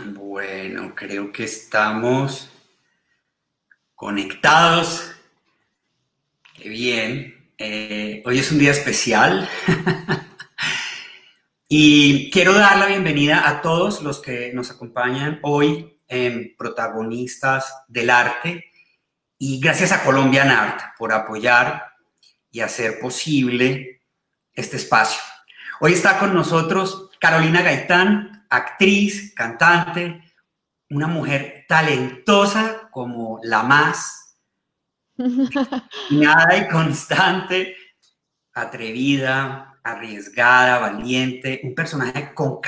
Bueno, creo que estamos conectados. Qué bien. Hoy es un día especial y quiero dar la bienvenida a todos los que nos acompañan hoy en Protagonistas del Arte y gracias a Colombian Art por apoyar y hacer posible este espacio. Hoy está con nosotros Carolina Gaitán, actriz, cantante, una mujer talentosa como la más, disciplinada y constante, atrevida, arriesgada, valiente, un personaje con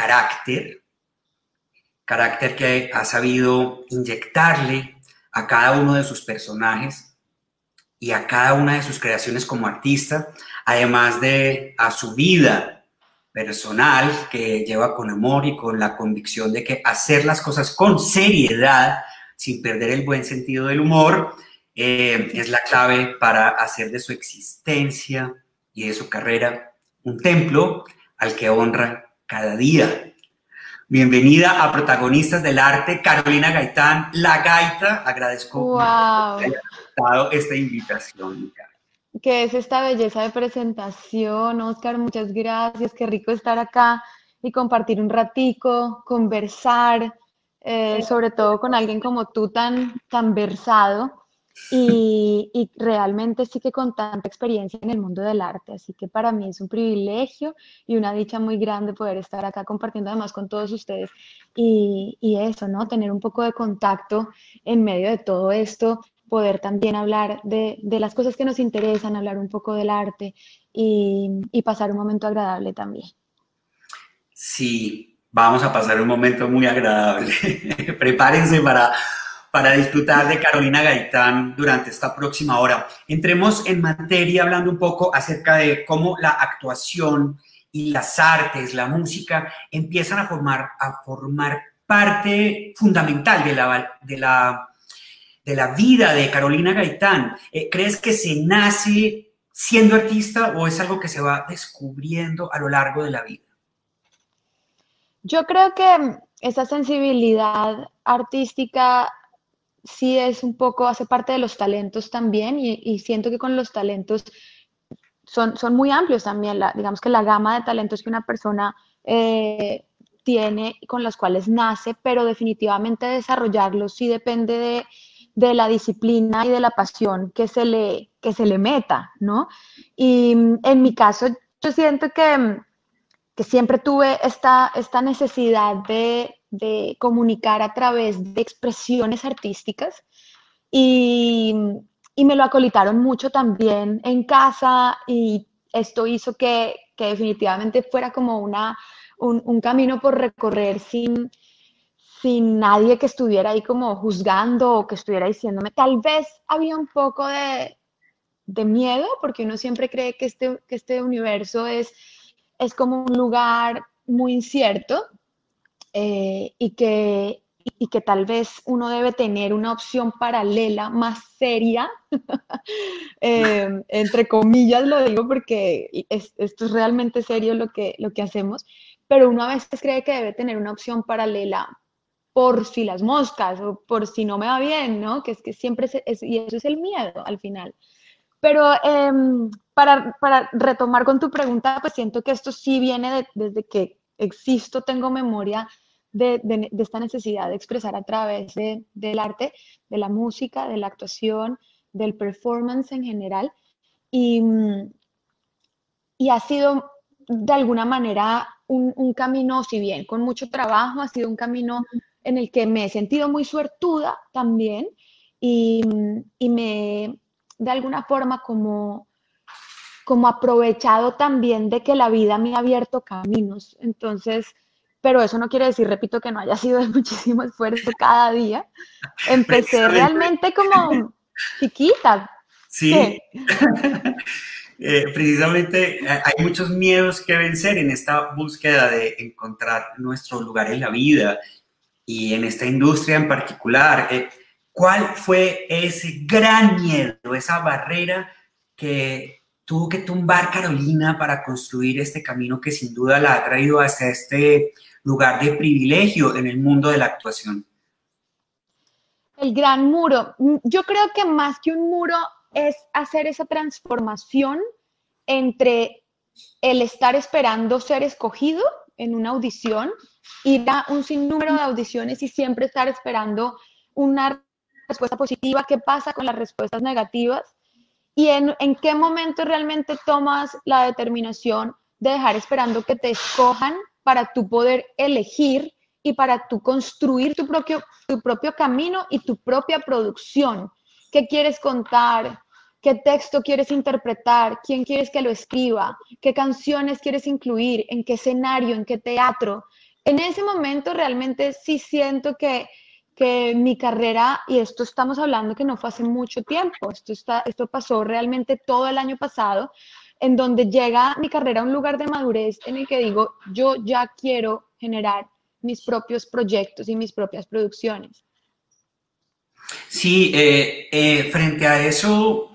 carácter que ha sabido inyectarle a cada uno de sus personajes y a cada una de sus creaciones como artista, además de a su vida personal que lleva con amor y con la convicción de que hacer las cosas con seriedad, sin perder el buen sentido del humor, es la clave para hacer de su existencia y de su carrera un templo al que honra cada día. Bienvenida a Protagonistas del Arte, Carolina Gaitán, La Gaita. Agradezco mucho que Wow, haya aceptado esta invitación, Carolina. ¿qué es esta belleza de presentación, Oscar? Muchas gracias, qué rico estar acá y compartir un ratico, conversar, sobre todo con alguien como tú tan versado y realmente sí que con tanta experiencia en el mundo del arte. Así que para mí es un privilegio y una dicha muy grande poder estar acá compartiendo además con todos ustedes y eso, ¿no? Tener un poco de contacto en medio de todo esto, poder también hablar de las cosas que nos interesan, hablar un poco del arte y pasar un momento agradable también. Sí, vamos a pasar un momento muy agradable. Prepárense para disfrutar de Carolina Gaitán durante esta próxima hora. Entremos en materia hablando un poco acerca de cómo la actuación y las artes, la música, empiezan a formar parte fundamental de la vida de Carolina Gaitán. ¿Crees que se nace siendo artista o es algo que se va descubriendo a lo largo de la vida? Yo creo que esa sensibilidad artística sí es un poco, hace parte de los talentos también y siento que con los talentos son muy amplios también, digamos que la gama de talentos que una persona tiene con los cuales nace, pero definitivamente desarrollarlos sí depende de la disciplina y de la pasión que se le meta, ¿no? Y en mi caso, yo siento que siempre tuve esta necesidad de comunicar a través de expresiones artísticas y, y me lo acolitaron mucho también en casa y esto hizo que definitivamente fuera como un camino por recorrer sin nadie que estuviera ahí como juzgando o que estuviera diciéndome. Tal vez había un poco de miedo porque uno siempre cree que este universo es como un lugar muy incierto y que tal vez uno debe tener una opción paralela más seria, entre comillas lo digo porque esto es realmente serio lo que hacemos, pero uno a veces cree que debe tener una opción paralela por si las moscas o por si no me va bien, ¿no? Que es que siempre y eso es el miedo al final. Pero para retomar con tu pregunta, pues siento que esto sí viene desde que existo, tengo memoria de esta necesidad de expresar a través del arte, de la música, de la actuación, del performance en general. Y, y ha sido de alguna manera un camino, si bien con mucho trabajo, ha sido un camino en el que me he sentido muy suertuda también y me, de alguna forma, como aprovechado también de que la vida me ha abierto caminos. Entonces, pero eso no quiere decir, repito, que no haya sido de muchísimo esfuerzo cada día. Empecé Precisamente, realmente como chiquita. sí. ¿Qué? Precisamente hay muchos miedos que vencer en esta búsqueda de encontrar nuestro lugar en la vida y en esta industria en particular. ¿Cuál fue ese gran miedo, esa barrera que tuvo que tumbar Carolina para construir este camino que sin duda la ha traído hasta este lugar de privilegio en el mundo de la actuación? El gran muro. Yo creo que más que un muro es hacer esa transformación entre el estar esperando ser escogido en una audición, ir a un sinnúmero de audiciones y siempre estar esperando una respuesta positiva. ¿Qué pasa con las respuestas negativas? Y en qué momento realmente tomas la determinación de dejar esperando que te escojan para tú poder elegir y para tú construir tu propio camino y tu propia producción. ¿Qué quieres contar? ¿Qué texto quieres interpretar? ¿Quién quieres que lo escriba? ¿Qué canciones quieres incluir? ¿En qué escenario? ¿En qué teatro? En ese momento realmente sí siento que mi carrera, y esto estamos hablando que no fue hace mucho tiempo, esto pasó realmente todo el año pasado, en donde llega mi carrera a un lugar de madurez en el que digo, yo ya quiero generar mis propios proyectos y mis propias producciones. Sí, frente a eso,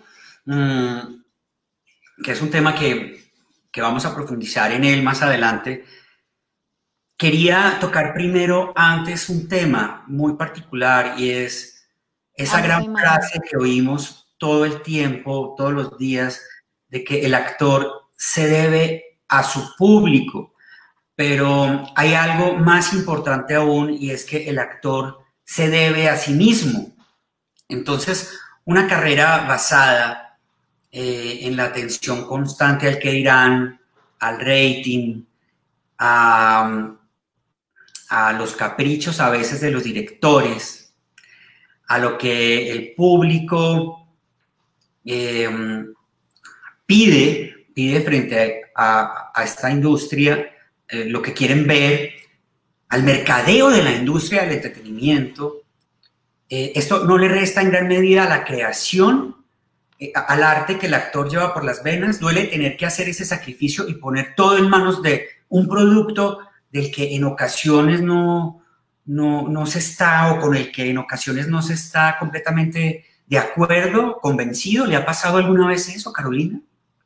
que es un tema que vamos a profundizar en él más adelante, quería tocar primero antes un tema muy particular y es esa Amo esa gran imagen. frase que oímos todo el tiempo, todos los días, de que el actor se debe a su público, pero hay algo más importante aún y es que el actor se debe a sí mismo. Entonces, una carrera basada en la atención constante al que dirán, al rating, a, a los caprichos a veces de los directores, a lo que el público eh, pide frente a esta industria, lo que quieren ver, al mercadeo de la industria del entretenimiento. Esto no le resta en gran medida a la creación, al arte que el actor lleva por las venas. Duele tener que hacer ese sacrificio y poner todo en manos de un producto del que en ocasiones no se está, o con el que en ocasiones no se está completamente de acuerdo, convencido. ¿Le ha pasado alguna vez eso, Carolina?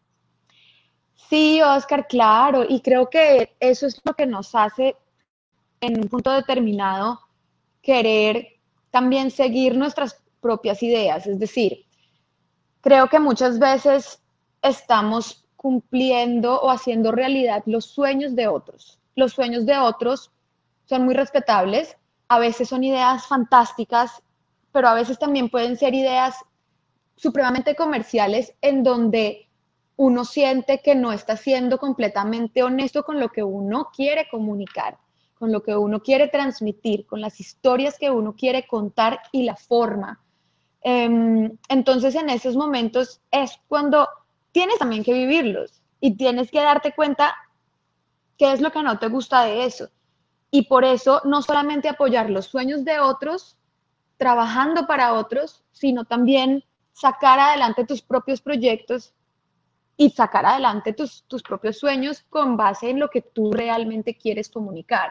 Sí, Oscar, claro, y creo que eso es lo que nos hace en un punto determinado querer también seguir nuestras propias ideas. Es decir, creo que muchas veces estamos cumpliendo o haciendo realidad los sueños de otros. Los sueños de otros son muy respetables, a veces son ideas fantásticas, pero a veces también pueden ser ideas supremamente comerciales en donde uno siente que no está siendo completamente honesto con lo que uno quiere comunicar, con lo que uno quiere transmitir, con las historias que uno quiere contar y la forma. Entonces, en esos momentos es cuando tienes también que vivirlos y tienes que darte cuenta qué es lo que no te gusta de eso. Y por eso, no solamente apoyar los sueños de otros, trabajando para otros, sino también sacar adelante tus propios proyectos y sacar adelante tus propios sueños con base en lo que tú realmente quieres comunicar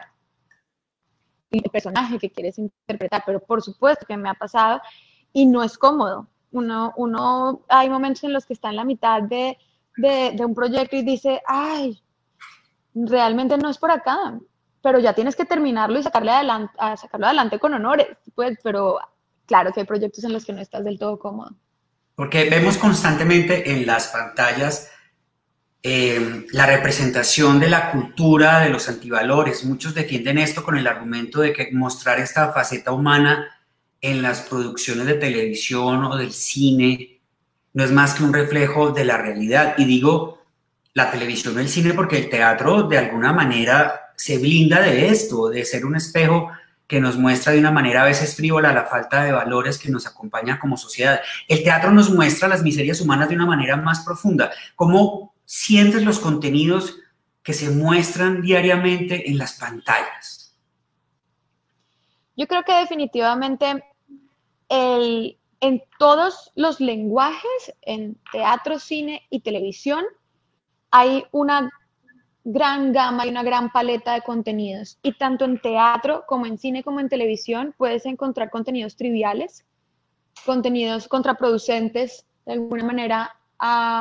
y el personaje que quieres interpretar. Pero por supuesto que me ha pasado y no es cómodo. Hay momentos en los que está en la mitad de un proyecto y dice, ay, realmente no es por acá, pero ya tienes que terminarlo y sacarlo adelante con honores, pues, pero claro que hay proyectos en los que no estás del todo cómodo. Porque vemos constantemente en las pantallas la representación de la cultura de los antivalores. Muchos defienden esto con el argumento de que mostrar esta faceta humana en las producciones de televisión o del cine no es más que un reflejo de la realidad. Y digo la televisión o el cine porque el teatro de alguna manera se blinda de esto, de ser un espejo que nos muestra de una manera a veces frívola la falta de valores que nos acompaña como sociedad. El teatro nos muestra las miserias humanas de una manera más profunda. ¿Cómo sientes los contenidos que se muestran diariamente en las pantallas? Yo creo que definitivamente en todos los lenguajes, en teatro, cine y televisión, hay una gran gama y una gran paleta de contenidos. Y tanto en teatro como en cine como en televisión puedes encontrar contenidos triviales, contenidos contraproducentes de alguna manera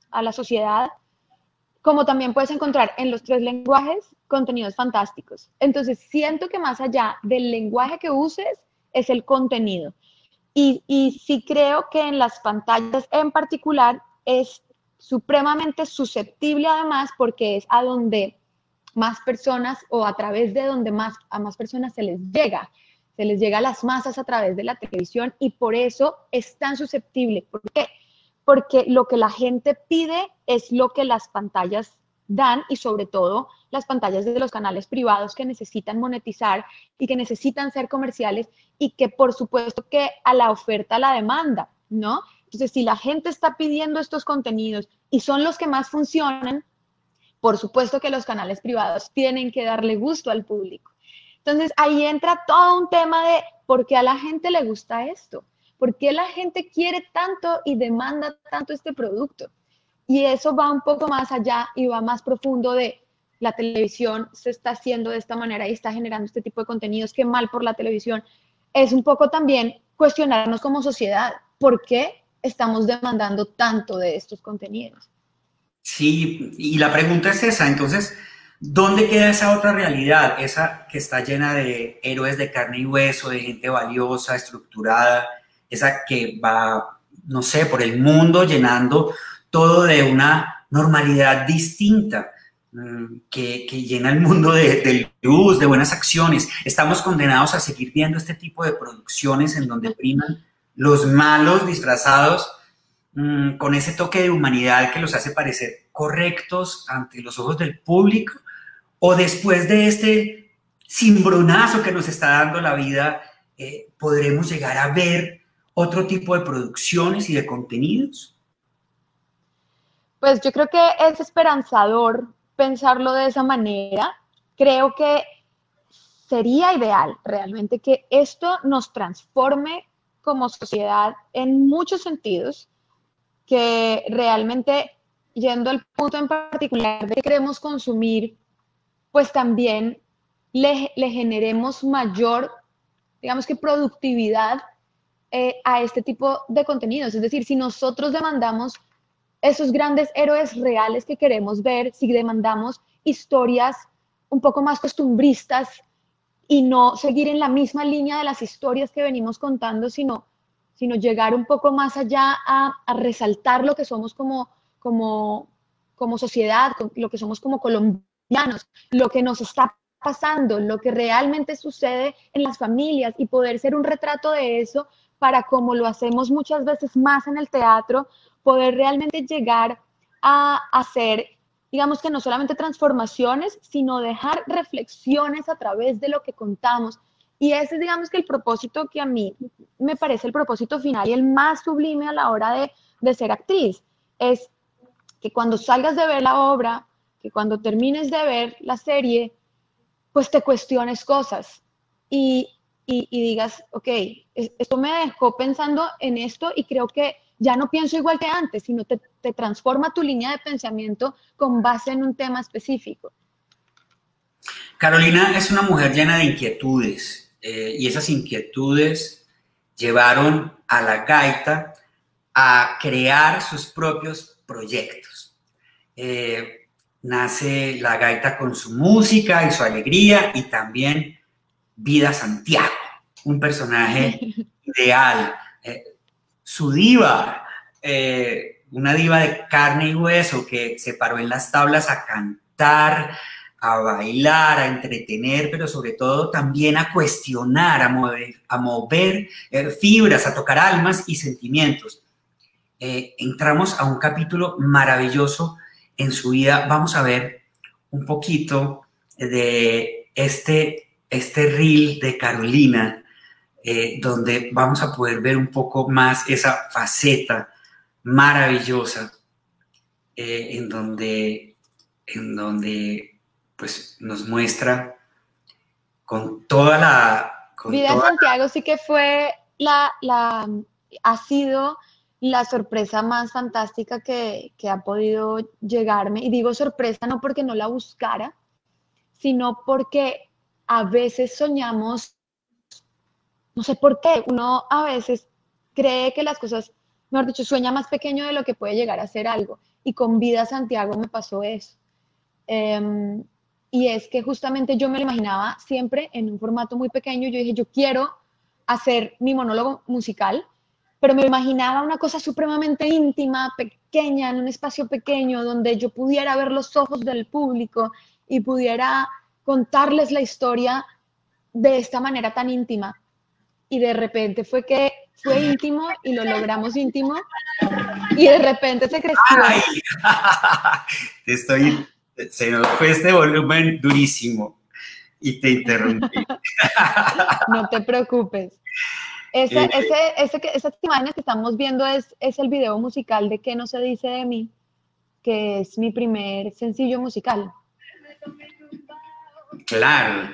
a la sociedad, como también puedes encontrar en los tres lenguajes contenidos fantásticos. Entonces, siento que más allá del lenguaje que uses, es el contenido. Y sí creo que en las pantallas en particular es supremamente susceptible además porque es a donde más personas o a través de donde a más personas se les llega a las masas a través de la televisión y por eso es tan susceptible. ¿Por qué? Porque lo que la gente pide es lo que las pantallas dan y sobre todo las pantallas de los canales privados que necesitan monetizar y que necesitan ser comerciales y que por supuesto que a la oferta la demanda, ¿no? Entonces, si la gente está pidiendo estos contenidos y son los que más funcionan, por supuesto que los canales privados tienen que darle gusto al público. Entonces, ahí entra todo un tema de por qué a la gente le gusta esto, por qué la gente quiere tanto y demanda tanto este producto. Y eso va un poco más allá y va más profundo de la televisión se está haciendo de esta manera y está generando este tipo de contenidos, qué mal por la televisión. Es un poco también cuestionarnos como sociedad, ¿por qué estamos demandando tanto de estos contenidos? Sí, y la pregunta es esa, entonces, ¿dónde queda esa otra realidad? Esa que está llena de héroes de carne y hueso, de gente valiosa, estructurada, esa que va, no sé, por el mundo llenando todo de una normalidad distinta, que llena el mundo de luz, de buenas acciones. Estamos condenados a seguir viendo este tipo de producciones en donde priman los malos disfrazados con ese toque de humanidad que los hace parecer correctos ante los ojos del público, o después de este cimbronazo que nos está dando la vida, podremos llegar a ver otro tipo de producciones y de contenidos. Pues yo creo que es esperanzador pensarlo de esa manera. Creo que sería ideal realmente que esto nos transforme como sociedad en muchos sentidos, que realmente, yendo al punto en particular de que queremos consumir, pues también le generemos mayor, digamos que productividad a este tipo de contenidos. Es decir, si nosotros demandamos esos grandes héroes reales que queremos ver, si demandamos historias un poco más costumbristas y no seguir en la misma línea de las historias que venimos contando, sino llegar un poco más allá a resaltar lo que somos como sociedad, lo que somos como colombianos, lo que nos está pasando, lo que realmente sucede en las familias y poder ser un retrato de eso para, como lo hacemos muchas veces más en el teatro, poder realmente llegar a hacer, digamos que no solamente transformaciones, sino dejar reflexiones a través de lo que contamos. Y ese es, digamos que el propósito que a mí me parece el propósito final y el más sublime a la hora de ser actriz, es que cuando salgas de ver la obra, que cuando termines de ver la serie, pues te cuestiones cosas y digas, ok, esto me dejó pensando en esto y creo que ya no pienso igual que antes, sino te transforma tu línea de pensamiento con base en un tema específico. Carolina es una mujer llena de inquietudes, y esas inquietudes llevaron a la gaita a crear sus propios proyectos. Nace la gaita con su música y su alegría y también Vida Santiago, un personaje ideal, su diva, una diva de carne y hueso que se paró en las tablas a cantar, a bailar, a entretener, pero sobre todo también a cuestionar, a mover fibras, a tocar almas y sentimientos. Entramos a un capítulo maravilloso en su vida. Vamos a ver un poquito de este reel de Carolina, donde vamos a poder ver un poco más esa faceta maravillosa, en donde pues nos muestra con toda la... Con Vida en toda Santiago sí que fue ha sido la sorpresa más fantástica que ha podido llegarme. Y digo sorpresa no porque no la buscara, sino porque a veces soñamos, no sé por qué, uno a veces cree que las cosas, mejor dicho, sueña más pequeño de lo que puede llegar a ser algo. y con Vida Santiago me pasó eso. Em, y es que justamente yo me lo imaginaba siempre en un formato muy pequeño. Yo dije, yo quiero hacer mi monólogo musical, pero me imaginaba una cosa supremamente íntima, pequeña, en un espacio pequeño, donde yo pudiera ver los ojos del público y pudiera contarles la historia de esta manera tan íntima. Y de repente fue que fue íntimo y lo logramos íntimo y de repente se creció. ¡Ay! Se nos fue este volumen durísimo y te interrumpí. No te preocupes. Esas imágenes que estamos viendo es el video musical de ¿Qué no se dice de mí?, que es mi primer sencillo musical. Claro.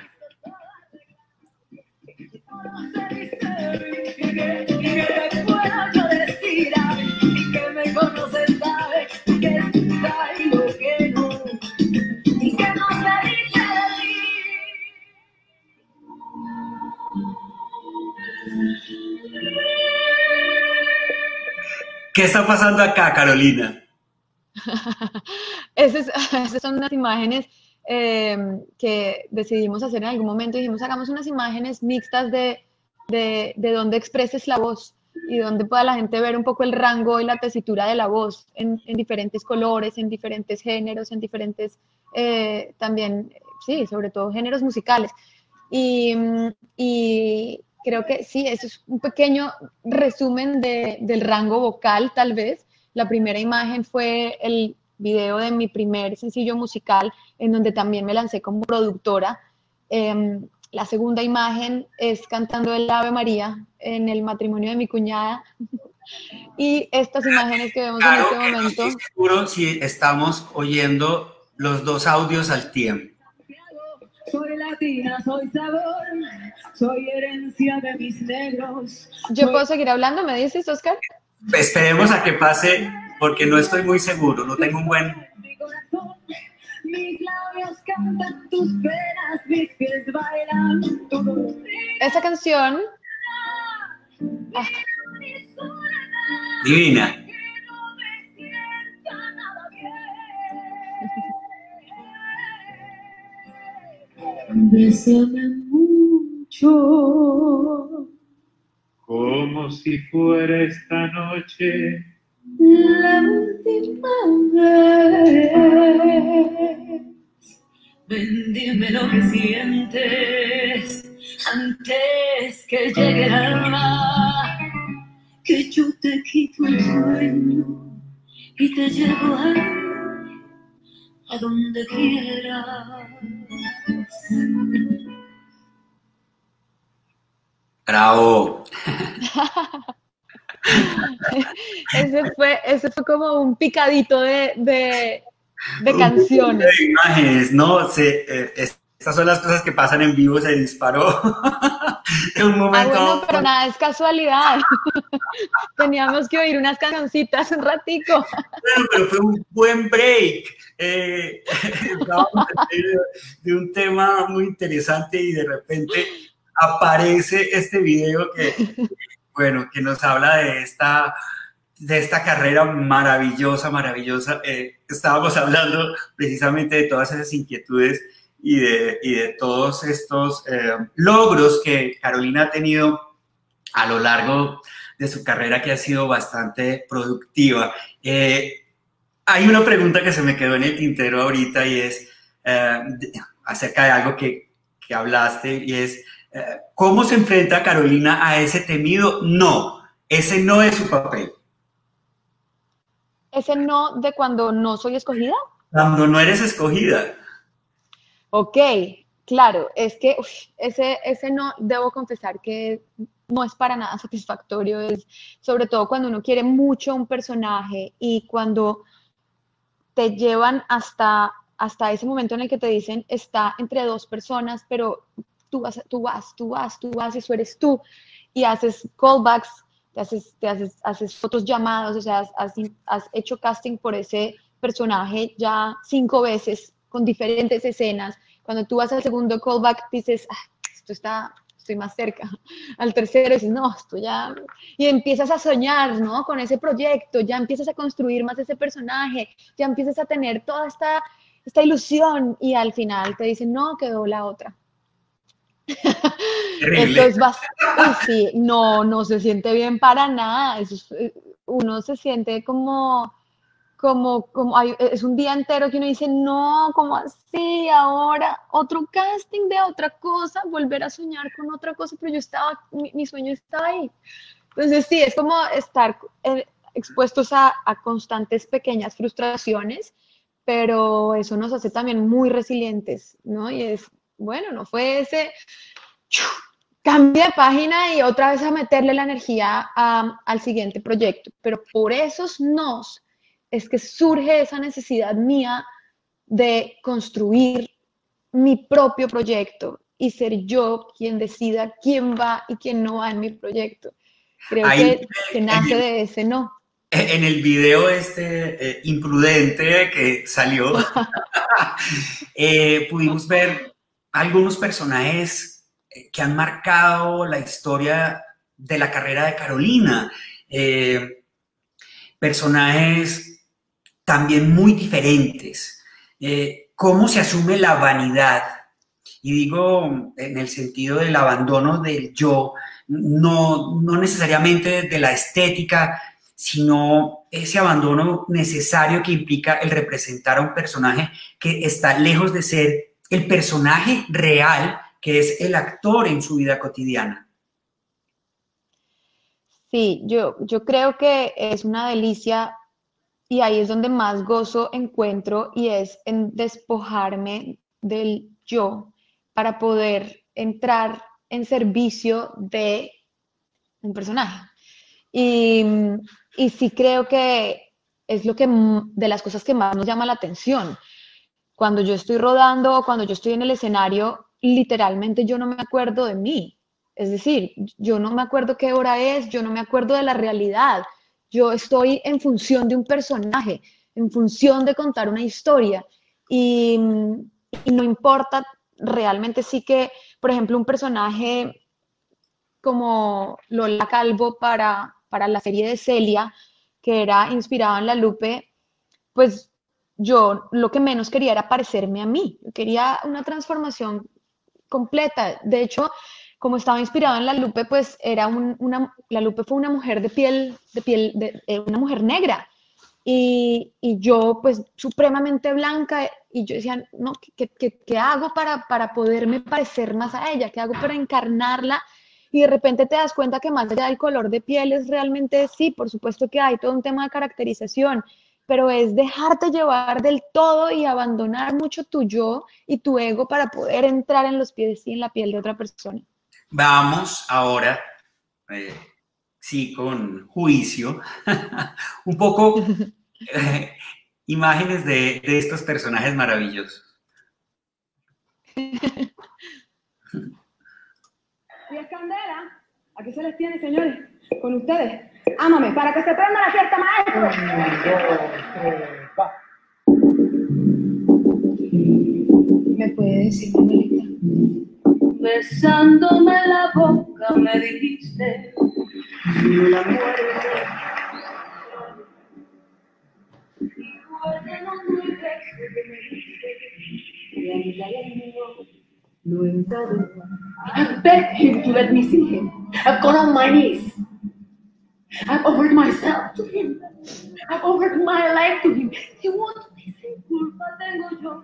¿Qué está pasando acá, Carolina? Esas son unas imágenes que decidimos hacer en algún momento. Dijimos, hagamos unas imágenes mixtas de donde expreses la voz y donde pueda la gente ver un poco el rango y la tesitura de la voz en diferentes colores, en diferentes géneros, en diferentes, también, sí, sobre todo géneros musicales. Y creo que sí, eso es un pequeño resumen del rango vocal, tal vez. La primera imagen fue el video de mi primer sencillo musical, en donde también me lancé como productora. La segunda imagen es cantando el Ave María en el matrimonio de mi cuñada. Y estas imágenes que vemos Claro, en este que no momento. estoy seguro si estamos oyendo los dos audios al tiempo. Soy latina, soy sabor, soy herencia de mis negros. ¿Yo puedo seguir hablando? ¿Me dices, Oscar? Esperemos a que pase, porque no estoy muy seguro, no tengo un buen... Mis labios cantan tus penas, mis pies bailan tu... Esa canción... Ah. Divina. Bésame mucho, como si fuera esta noche la última vez. Ven, dime lo que sientes antes que llegue el alma, que yo te quito el sueño y te llevo a donde quieras. Bravo. Ese fue como un picadito de canciones. De imágenes, ¿no? Estas son las cosas que pasan en vivo, se disparó en un momento. Bueno, pero nada, es casualidad. Teníamos que oír unas cancioncitas un ratico. Bueno, pero fue un buen break. De un tema muy interesante y de repente aparece este video que nos habla de esta carrera maravillosa. Estábamos hablando precisamente de todas esas inquietudes y de todos estos logros que Carolina ha tenido a lo largo de su carrera, que ha sido bastante productiva. Hay una pregunta que se me quedó en el tintero ahorita y es acerca de algo que hablaste, y es ¿cómo se enfrenta Carolina a ese temido no? Ese no es su papel. ¿Ese no de cuando no soy escogida? Cuando no eres escogida. Ok, claro, es que ese no, debo confesar que no es para nada satisfactorio, es sobre todo cuando uno quiere mucho a un personaje y cuando te llevan hasta ese momento en el que te dicen está entre dos personas, pero tú vas y eso eres tú, y haces callbacks, haces otros llamados, o sea, has hecho casting por ese personaje ya 5 veces con diferentes escenas. Cuando tú vas al segundo callback dices, esto está estoy más cerca. Al tercero dices, no, esto ya... Y empiezas a soñar, ¿no? Con ese proyecto, ya empiezas a construir más ese personaje, ya empiezas a tener toda esta ilusión y al final te dicen, no, quedó la otra. Eso Terrible. es bastante, uy, sí, no, no se siente bien para nada. Uno se siente es un día entero que uno dice, no, ¿cómo así? Ahora otro casting de otra cosa, volver a soñar con otra cosa, pero yo estaba, mi sueño estaba ahí. Entonces sí, es como estar expuestos a constantes pequeñas frustraciones, pero eso nos hace también muy resilientes, ¿no? Y es, bueno, no fue ese cambia de página y otra vez a meterle la energía al siguiente proyecto. Pero por esos nos es que surge esa necesidad mía de construir mi propio proyecto y ser yo quien decida quién va y quién no va en mi proyecto. Creo Ahí, que nace de ese no. en el video este imprudente que salió, pudimos ver algunos personajes que han marcado la historia de la carrera de Carolina. Eh, Personajes también muy diferentes. ¿Cómo se asume la vanidad? Y digo en el sentido del abandono del yo, no necesariamente de la estética, sino ese abandono necesario que implica el representar a un personaje que está lejos de ser el personaje real que es el actor en su vida cotidiana. Sí, yo creo que es una delicia y ahí es donde más gozo encuentro y es en despojarme del yo para poder entrar en servicio de un personaje. Y, y sí creo que es lo que de las cosas que más nos llama la atención. Cuando yo estoy rodando o cuando yo estoy en el escenario, literalmente yo no me acuerdo de mí. Es decir, yo no me acuerdo qué hora es, yo no me acuerdo de la realidad. Yo estoy en función de un personaje, en función de contar una historia. Y, y no importa, realmente sí que, por ejemplo, un personaje como Lola Calvo para la serie de Celia, que era inspirado en La Lupe, pues yo lo que menos quería era parecerme a mí. Yo quería una transformación completa. De hecho, como estaba inspirado en La Lupe, pues era La Lupe fue una mujer una mujer negra. Y yo, pues, supremamente blanca, y yo decía, no, ¿qué hago para poderme parecer más a ella? ¿Qué hago para encarnarla? Y de repente te das cuenta que más allá del color de piel es realmente, sí, por supuesto que hay todo un tema de caracterización, pero es dejarte llevar del todo y abandonar mucho tu yo y tu ego para poder entrar en los pies y en la piel de otra persona. Vamos ahora, eh, sí, con juicio, un poco imágenes de estos personajes maravillosos. Y es candela. Aquí se les tiene, señores, con ustedes. Ámame, para que se prenda la fiesta, maestro. 1, 2, 3, va. ¿Me puede decir, Manuelita? Besándome la boca me dijiste la muerte. Y guárdalo muy lejos de mí. Y a mi lado no he dado. I begged him to let me see him. I've gone on my knees. I've offered myself to him. I've offered my life to him. He won't listen. Culpa tengo yo.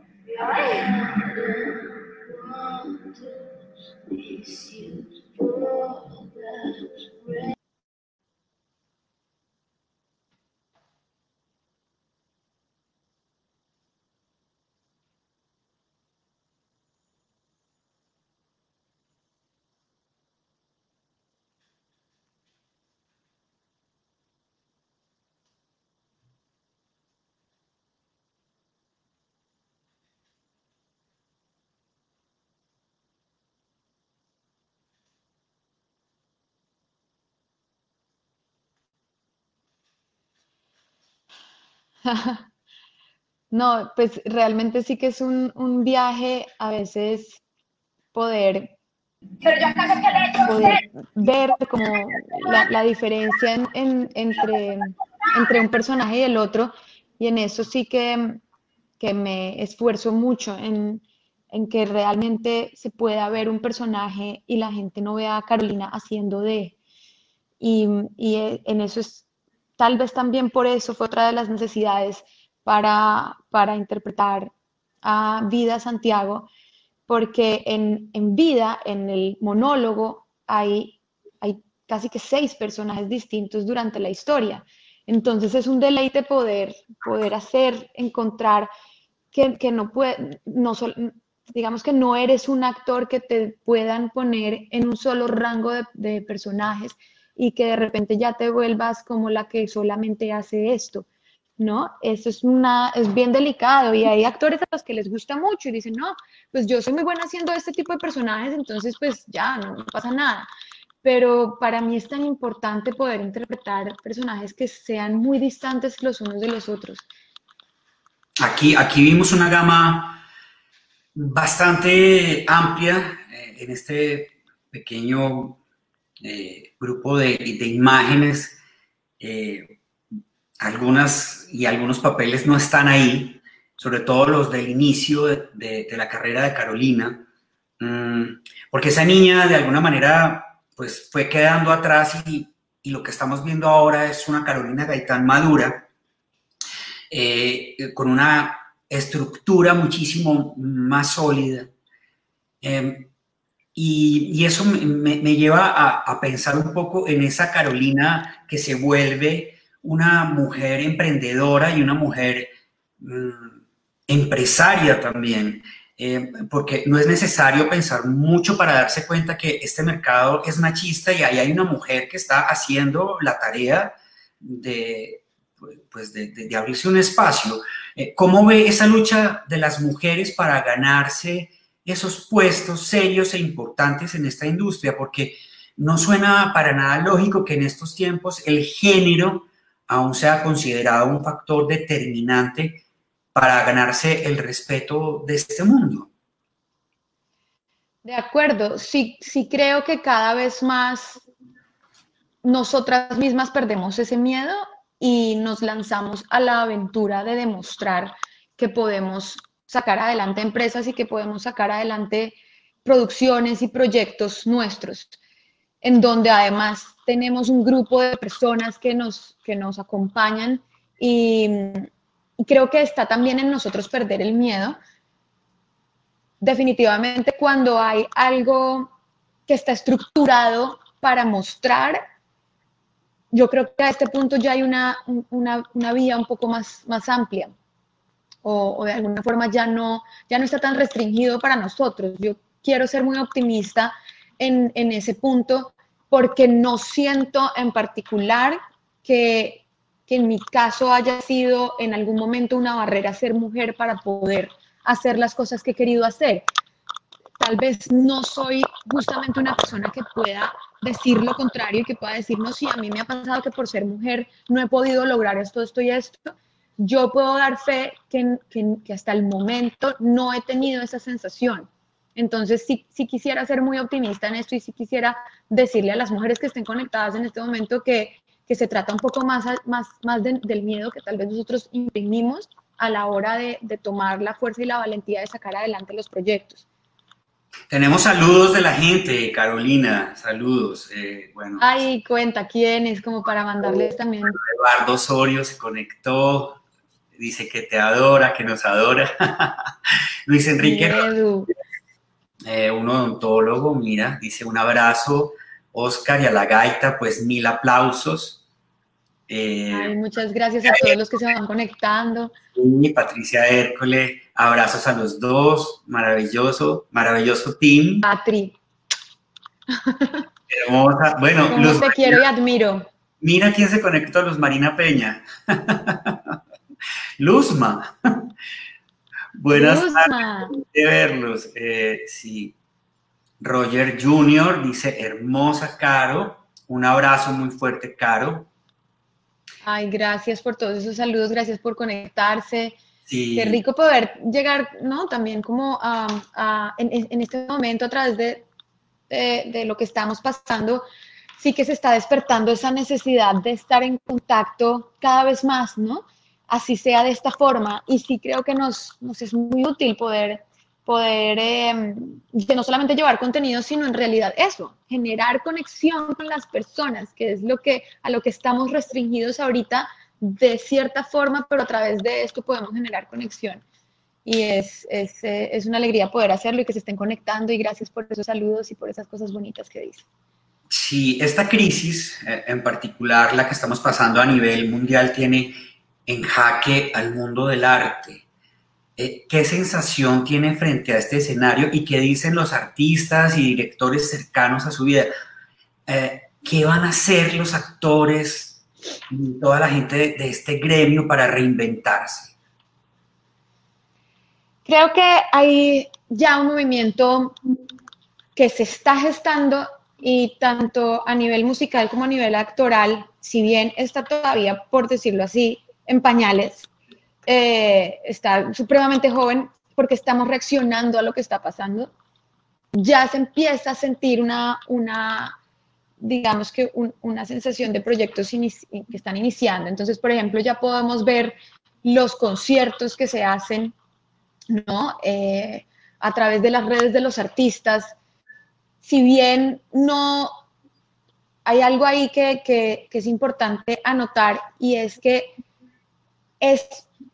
No, pues realmente sí que es un viaje a veces poder poder ver como la diferencia entre un personaje y el otro, y en eso sí que me esfuerzo mucho en que realmente se pueda ver un personaje y la gente no vea a Carolina haciendo de. En eso es, tal vez también por eso fue otra de las necesidades para interpretar a Vida Santiago, porque en Vida, en el monólogo, hay casi que 6 personajes distintos durante la historia. Entonces es un deleite poder hacer, encontrar que no puede, no digamos que no eres un actor que te puedan poner en un solo rango de personajes y que de repente ya te vuelvas como la que solamente hace esto, ¿no? Eso es bien delicado y hay actores a los que les gusta mucho y dicen, no, pues yo soy muy buena haciendo este tipo de personajes, entonces pues ya, no pasa nada. Pero para mí es tan importante poder interpretar personajes que sean muy distantes los unos de los otros. Aquí vimos una gama bastante amplia en este pequeño grupo de imágenes. Algunos papeles no están ahí, sobre todo los del inicio de la carrera de Carolina, porque esa niña de alguna manera pues fue quedando atrás y lo que estamos viendo ahora es una Carolina Gaitán madura, con una estructura muchísimo más sólida. Y eso me lleva a pensar un poco en esa Carolina que se vuelve una mujer emprendedora y una mujer empresaria también, porque no es necesario pensar mucho para darse cuenta que este mercado es machista y ahí hay una mujer que está haciendo la tarea de abrirse un espacio. ¿Cómo ve esa lucha de las mujeres para ganarse esos puestos serios e importantes en esta industria? Porque no suena para nada lógico que en estos tiempos el género aún sea considerado un factor determinante para ganarse el respeto de este mundo. De acuerdo, sí creo que cada vez más nosotras mismas perdemos ese miedo y nos lanzamos a la aventura de demostrar que podemos sacar adelante empresas y que podemos sacar adelante producciones y proyectos nuestros, en donde además tenemos un grupo de personas que nos acompañan y creo que está también en nosotros perder el miedo. Definitivamente cuando hay algo que está estructurado para mostrar, yo creo que a este punto ya hay una vía un poco más amplia o de alguna forma ya no está tan restringido para nosotros. Yo quiero ser muy optimista en ese punto porque no siento en particular que en mi caso haya sido en algún momento una barrera ser mujer para poder hacer las cosas que he querido hacer. Tal vez no soy justamente una persona que pueda decir lo contrario y que pueda decir, no, sí, a mí me ha pasado que por ser mujer no he podido lograr esto y esto. Yo puedo dar fe que hasta el momento no he tenido esa sensación. Entonces, sí quisiera ser muy optimista en esto y sí quisiera decirle a las mujeres que estén conectadas en este momento que se trata un poco más del miedo que tal vez nosotros imprimimos a la hora de tomar la fuerza y la valentía de sacar adelante los proyectos. Tenemos saludos de la gente, Carolina, saludos. Bueno, ay, cuenta, ¿quién es? Como para mandarles también. Eduardo Osorio se conectó, dice que te adora, que nos adora. Luis Enrique, un odontólogo, mira, dice un abrazo, Oscar, y a la gaita, pues 1000 aplausos. Ay, muchas gracias a todos los que se van conectando. Y Patricia Hércole, abrazos a los dos, maravilloso team. Patri. Hermosa. Bueno, Luz te quiero y admiro. Mira quién se conectó, Luz Marina Peña. Luzma. Buenas tardes de verlos. Sí. Roger Jr. dice, hermosa Caro. Un abrazo muy fuerte, Caro. Ay, gracias por todos esos saludos, gracias por conectarse. Sí. Qué rico poder llegar, ¿no? También como en este momento a través de de lo que estamos pasando, sí que se está despertando esa necesidad de estar en contacto cada vez más, ¿no? Así sea de esta forma. Y sí creo que nos es muy útil poder que no solamente llevar contenido, sino en realidad eso, generar conexión con las personas, que es a lo que estamos restringidos ahorita de cierta forma, pero a través de esto podemos generar conexión. Y es una alegría poder hacerlo y que se estén conectando, y gracias por esos saludos y por esas cosas bonitas que dicen. Sí, esta crisis, en particular la que estamos pasando a nivel mundial, tiene en jaque al mundo del arte. ¿Qué sensación tiene frente a este escenario y qué dicen los artistas y directores cercanos a su vida? ¿Qué van a hacer los actores y toda la gente de este gremio para reinventarse? Creo que hay ya un movimiento que se está gestando, y tanto a nivel musical como a nivel actoral, si bien está todavía, por decirlo así, en pañales, está supremamente joven porque estamos reaccionando a lo que está pasando, ya se empieza a sentir digamos que una sensación de proyectos que están iniciando. Entonces, por ejemplo, ya podemos ver los conciertos que se hacen, ¿no? A través de las redes de los artistas. Si bien no hay algo ahí que es importante anotar, y es que es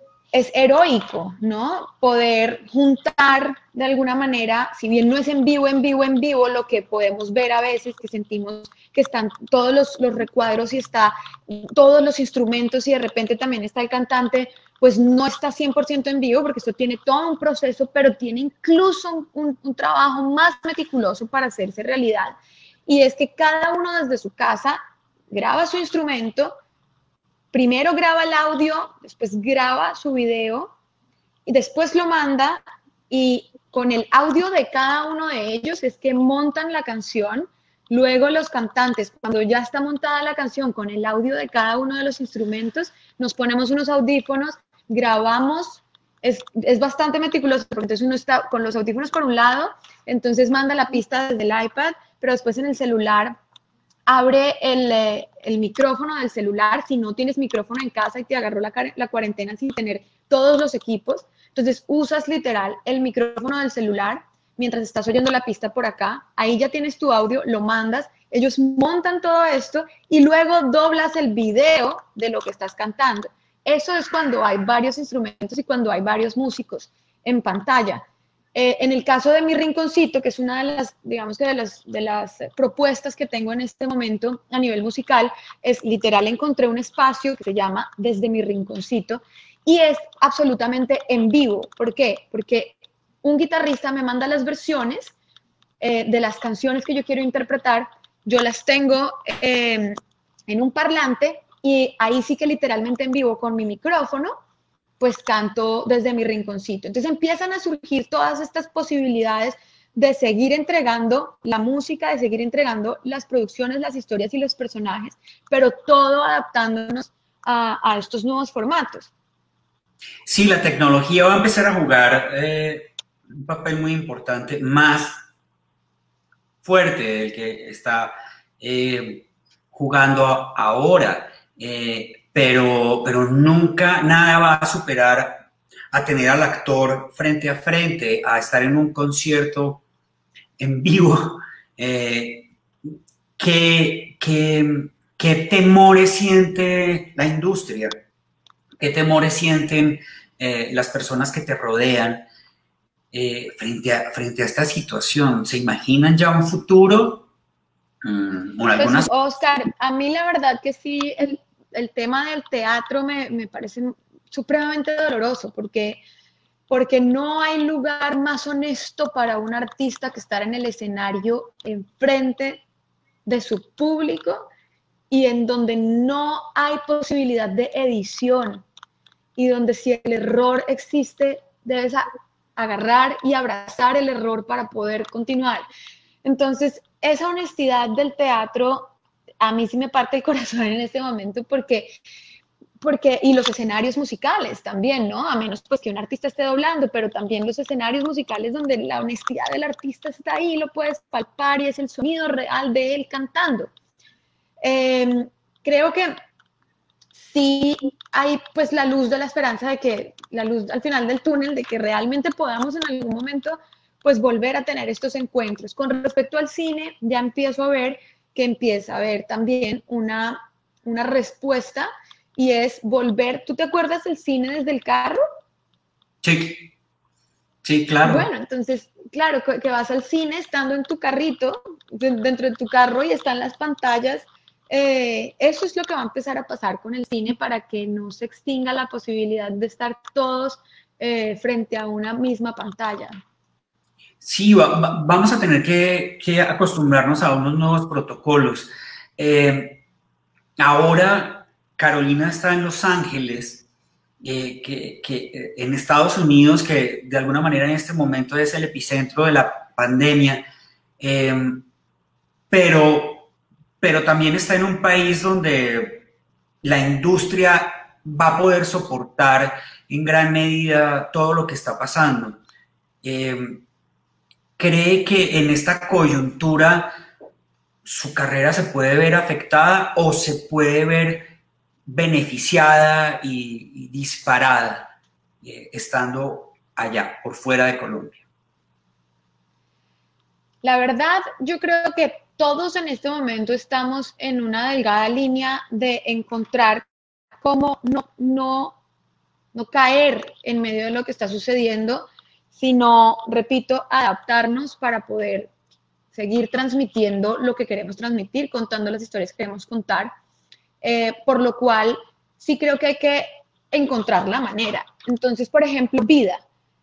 heroico, ¿no? Poder juntar de alguna manera, si bien no es en vivo, lo que podemos ver a veces, que sentimos que están todos los recuadros y está todos los instrumentos, y de repente también está el cantante, pues no está 100% en vivo, porque esto tiene todo un proceso, pero tiene incluso un trabajo más meticuloso para hacerse realidad. Y es que cada uno desde su casa graba su instrumento, primero graba el audio, después graba su video y después lo manda, y con el audio de cada uno de ellos es que montan la canción. Luego los cantantes, cuando ya está montada la canción con el audio de cada uno de los instrumentos, nos ponemos unos audífonos, grabamos, es bastante meticuloso, porque entonces uno está con los audífonos por un lado, entonces manda la pista desde el iPad, pero después en el celular abre el micrófono del celular, si no tienes micrófono en casa y te agarró la cuarentena sin tener todos los equipos, entonces usas literal el micrófono del celular mientras estás oyendo la pista por acá, ahí ya tienes tu audio, lo mandas, ellos montan todo esto y luego doblas el video de lo que estás cantando. Eso es cuando hay varios instrumentos y cuando hay varios músicos en pantalla. En el caso de Mi Rinconcito, que es una de las, digamos que de las propuestas que tengo en este momento a nivel musical, es literal, encontré un espacio que se llama Desde Mi Rinconcito, y es absolutamente en vivo. ¿Por qué? Porque un guitarrista me manda las versiones de las canciones que yo quiero interpretar, yo las tengo en un parlante, y ahí sí que literalmente en vivo con mi micrófono, pues canto desde mi rinconcito. Entonces empiezan a surgir todas estas posibilidades de seguir entregando la música, de seguir entregando las producciones, las historias y los personajes, pero todo adaptándonos a estos nuevos formatos. Sí, la tecnología va a empezar a jugar un papel muy importante, más fuerte del que está jugando ahora. Pero nunca nada va a superar a tener al actor frente a frente, a estar en un concierto en vivo. ¿Qué temores siente la industria? ¿Qué temores sienten las personas que te rodean frente a esta situación? ¿Se imaginan ya un futuro? Pues, Oscar, a mí la verdad que sí, el tema del teatro me parece supremamente doloroso, porque no hay lugar más honesto para un artista que estar en el escenario enfrente de su público, y en donde no hay posibilidad de edición, y donde si el error existe, debes agarrar y abrazar el error para poder continuar. Entonces, esa honestidad del teatro a mí sí me parte el corazón en este momento, porque porque, y los escenarios musicales también, ¿no? A menos pues que un artista esté doblando, pero también los escenarios musicales donde la honestidad del artista está ahí, lo puedes palpar y es el sonido real de él cantando. Creo que sí hay pues la luz de la esperanza de que, la luz al final del túnel, de que realmente podamos en algún momento pues volver a tener estos encuentros. Con respecto al cine, ya empiezo a ver que empieza a haber también una respuesta y es volver. ¿Tú te acuerdas del cine desde el carro? Sí, sí, claro. Bueno, entonces, claro, que vas al cine estando en tu carrito, dentro de tu carro y están las pantallas. Eso es lo que va a empezar a pasar con el cine para que no se extinga la posibilidad de estar todos frente a una misma pantalla. Sí, vamos a tener que acostumbrarnos a unos nuevos protocolos. Ahora Carolina está en Los Ángeles, en Estados Unidos, que de alguna manera en este momento es el epicentro de la pandemia, pero también está en un país donde la industria va a poder soportar en gran medida todo lo que está pasando. ¿Cree que en esta coyuntura su carrera se puede ver afectada o se puede ver beneficiada y disparada estando allá, por fuera de Colombia? La verdad, yo creo que todos en este momento estamos en una delgada línea de encontrar cómo no caer en medio de lo que está sucediendo, sino, repito, adaptarnos para poder seguir transmitiendo lo que queremos transmitir, contando las historias que queremos contar, por lo cual sí creo que hay que encontrar la manera. Entonces, por ejemplo, Vida,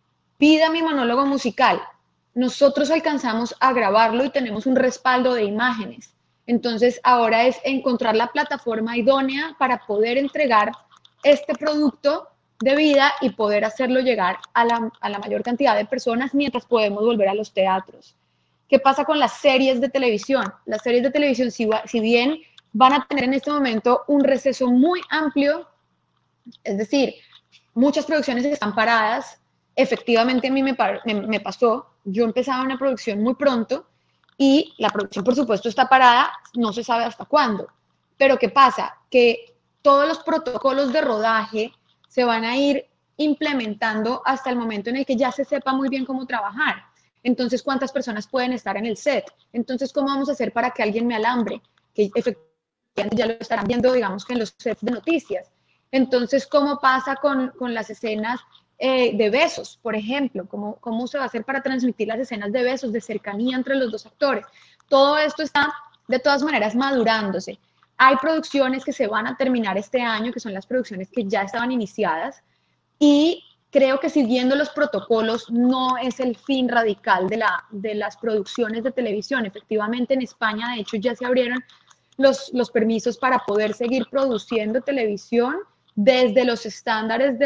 mi monólogo musical, nosotros alcanzamos a grabarlo y tenemos un respaldo de imágenes. Entonces, ahora es encontrar la plataforma idónea para poder entregar este producto de Vida y poder hacerlo llegar a la mayor cantidad de personas mientras podemos volver a los teatros. ¿Qué pasa con las series de televisión? Las series de televisión, si bien van a tener en este momento un receso muy amplio, es decir, muchas producciones están paradas. Efectivamente, a mí me pasó, yo empezaba una producción muy pronto y la producción, por supuesto, está parada, no se sabe hasta cuándo. Pero ¿qué pasa? Que todos los protocolos de rodaje se van a ir implementando hasta el momento en el que ya se sepa muy bien cómo trabajar. Entonces, ¿cuántas personas pueden estar en el set? Entonces, ¿cómo vamos a hacer para que alguien me alambre? Que efectivamente ya lo estarán viendo, digamos, que en los sets de noticias. Entonces, ¿cómo pasa con las escenas de besos, por ejemplo? ¿Cómo se va a hacer para transmitir las escenas de besos, de cercanía entre los dos actores? Todo esto está, de todas maneras, madurándose. Hay producciones que se van a terminar este año, que son las producciones que ya estaban iniciadas, y creo que siguiendo los protocolos no es el fin radical de las producciones de televisión. Efectivamente, en España, de hecho, ya se abrieron los permisos para poder seguir produciendo televisión desde los estándares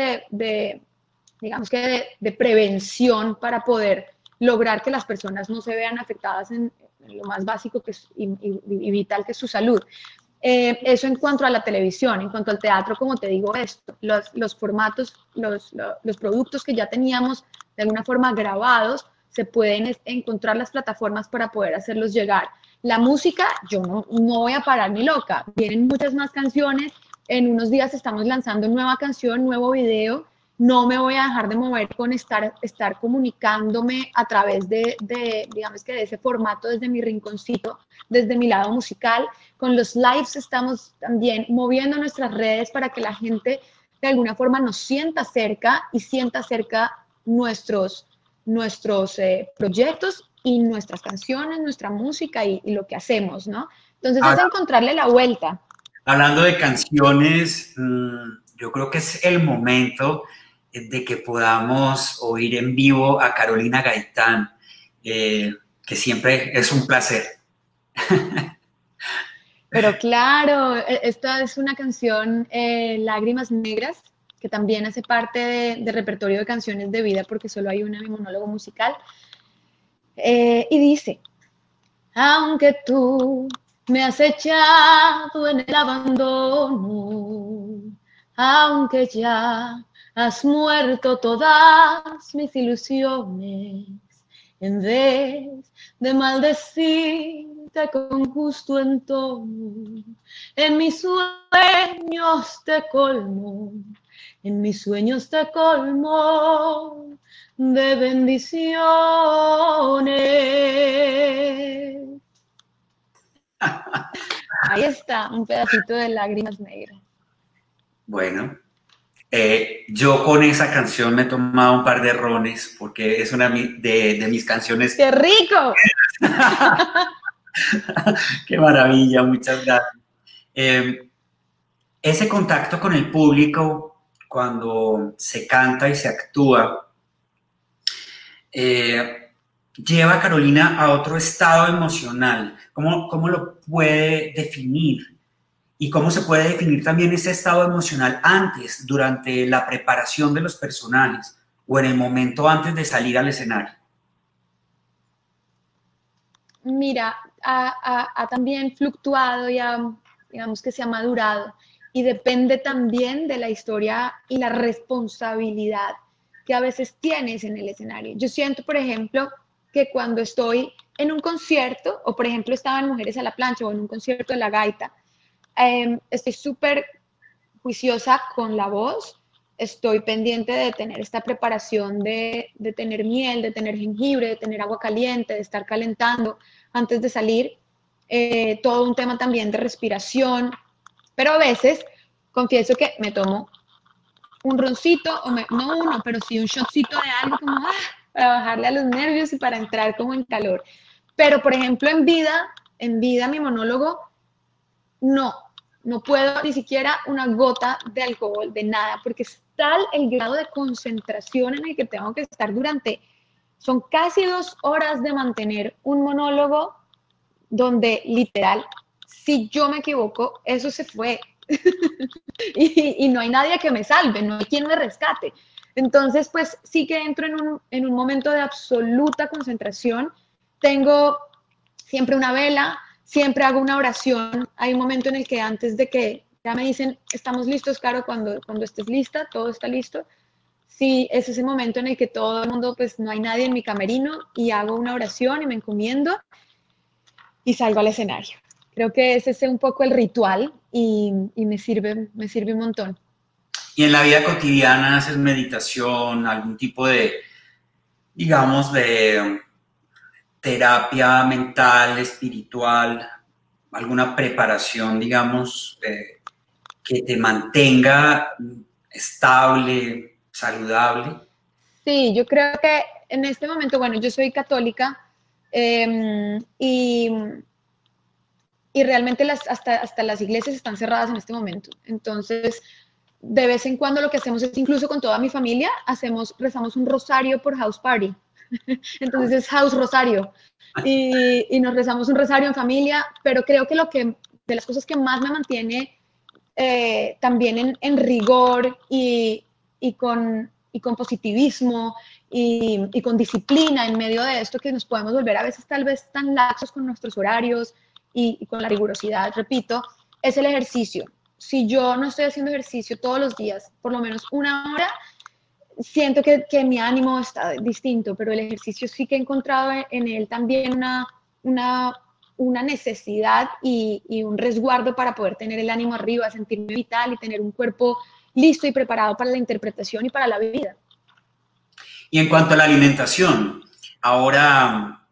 digamos que de prevención para poder lograr que las personas no se vean afectadas en lo más básico que es, y vital, que es su salud. Eso en cuanto a la televisión. En cuanto al teatro, como te digo esto, los formatos, los productos que ya teníamos de alguna forma grabados, se pueden encontrar las plataformas para poder hacerlos llegar. La música, yo no voy a parar ni loca, vienen muchas más canciones, en unos días estamos lanzando nueva canción, nuevo video, no me voy a dejar de mover con estar comunicándome a través digamos que de ese formato desde mi rinconcito, desde mi lado musical. Con los lives estamos también moviendo nuestras redes para que la gente de alguna forma nos sienta cerca y sienta cerca nuestros proyectos y nuestras canciones, nuestra música y lo que hacemos, ¿no? Entonces es encontrarle la vuelta. Hablando de canciones, yo creo que es el momento de que podamos oír en vivo a Carolina Gaitán, que siempre es un placer. Pero claro, esta es una canción, Lágrimas Negras, que también hace parte de repertorio de canciones de Vida, porque solo hay una en mi monólogo musical. Y dice, aunque tú me has echado en el abandono, aunque ya has muerto todas mis ilusiones, en vez de maldecirte con justo entono, en mis sueños te colmo, en mis sueños te colmo de bendiciones. Ahí está, un pedacito de Lágrimas Negras. Bueno, yo con esa canción me he tomado un par de rones porque es una de mis canciones. ¡Qué rico! ¡Qué maravilla! Muchas gracias. Ese contacto con el público cuando se canta y se actúa lleva a Carolina a otro estado emocional. ¿Cómo lo puede definir? ¿Y cómo se puede definir también ese estado emocional antes, durante la preparación de los personajes o en el momento antes de salir al escenario? Mira, ha también fluctuado y digamos que se ha madurado y depende también de la historia y la responsabilidad que a veces tienes en el escenario. Yo siento, por ejemplo, que cuando estoy en un concierto, o por ejemplo estaba en Mujeres a la Plancha o en un concierto de La Gaita, estoy súper juiciosa con la voz, estoy pendiente de tener esta preparación de tener miel, de tener jengibre, de tener agua caliente, de estar calentando antes de salir, todo un tema también de respiración, pero a veces confieso que me tomo un roncito, no uno, pero sí un shotcito de algo como para bajarle a los nervios y para entrar como en calor. Pero, por ejemplo, en vida, mi monólogo, no puedo ni siquiera una gota de alcohol, de nada, porque es tal el grado de concentración en el que tengo que estar son casi 2 horas de mantener un monólogo donde literal, si yo me equivoco, eso se fue. y no hay nadie que me salve, no hay quien me rescate. Entonces, pues sí que entro en un momento de absoluta concentración. Tengo siempre una vela, siempre hago una oración. Hay un momento en el que antes de que ya me dicen, estamos listos, Caro, cuando estés lista, todo está listo. Sí, es ese momento en el que todo el mundo, pues no hay nadie en mi camerino y hago una oración y me encomiendo y salgo al escenario. Creo que ese es un poco el ritual y me sirve un montón. ¿Y en la vida cotidiana haces meditación, algún tipo de, digamos, de terapia mental, espiritual, alguna preparación, digamos, que te mantenga estable, saludable? Sí, yo creo que en este momento, bueno, yo soy católica y realmente hasta las iglesias están cerradas en este momento. Entonces, de vez en cuando lo que hacemos es, incluso con toda mi familia, rezamos un rosario por house party. Entonces es house rosario. Y nos rezamos un rosario en familia, pero creo que de las cosas que más me mantiene también en rigor y con positivismo y con disciplina en medio de esto, que nos podemos volver a veces tal vez tan laxos con nuestros horarios y con la rigurosidad, repito, es el ejercicio. Si yo no estoy haciendo ejercicio todos los días, por lo menos 1 hora, siento que mi ánimo está distinto, pero el ejercicio sí que he encontrado en él también una necesidad y un resguardo para poder tener el ánimo arriba, sentirme vital y tener un cuerpo listo y preparado para la interpretación y para la vida. Y en cuanto a la alimentación, ahora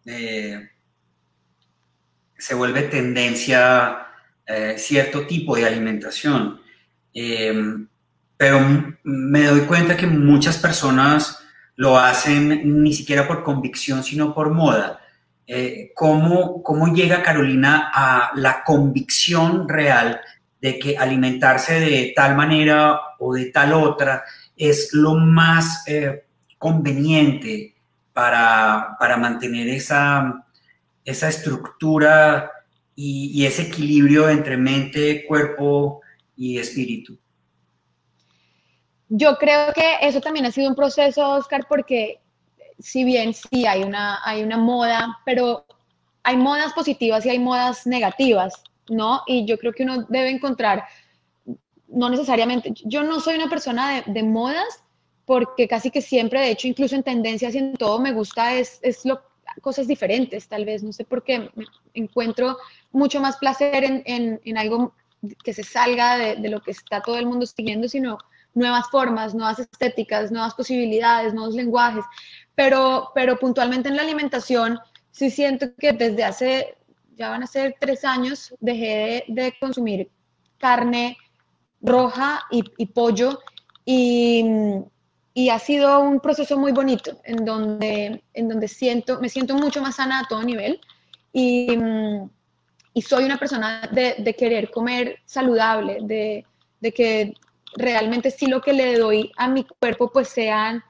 se vuelve tendencia cierto tipo de alimentación, pero me doy cuenta que muchas personas lo hacen ni siquiera por convicción, sino por moda. ¿Cómo llega Carolina a la convicción real de que alimentarse de tal manera o de tal otra es lo más conveniente para mantener esa estructura y ese equilibrio entre mente, cuerpo y espíritu? Yo creo que eso también ha sido un proceso, Oscar, porque si bien sí hay una moda, pero hay modas positivas y hay modas negativas, ¿no? Y yo creo que uno debe encontrar no necesariamente, yo no soy una persona de modas, porque casi que siempre, de hecho, incluso en tendencias y en todo, me gusta cosas diferentes, tal vez, no sé por qué, me encuentro mucho más placer en algo que se salga de lo que está todo el mundo siguiendo, sino nuevas formas, nuevas estéticas, nuevas posibilidades, nuevos lenguajes, pero puntualmente en la alimentación, sí siento que desde hace, ya van a ser 3 años, dejé de consumir carne roja y pollo, y, y ha sido un proceso muy bonito, en donde me siento mucho más sana a todo nivel, y, y soy una persona de querer comer saludable, de que realmente sí lo que le doy a mi cuerpo pues sean